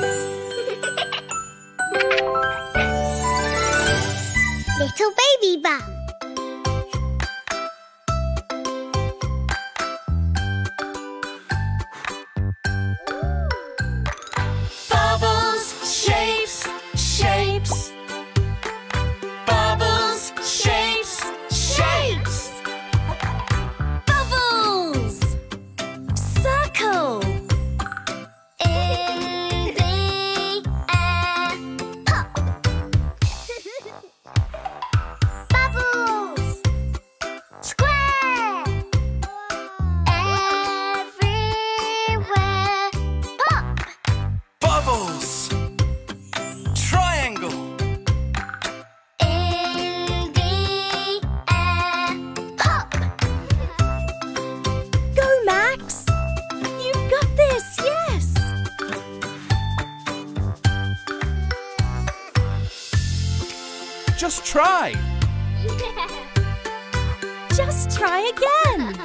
Little Baby Bum. Bubbles, shapes, shapes. Bubbles, shapes, shapes. Bubbles! Circle! In the air, pop. Bubbles, square. Everywhere, pop. Bubbles, triangle. In the air, pop. Go, Max! You've got this, yes! Just try. Just try again!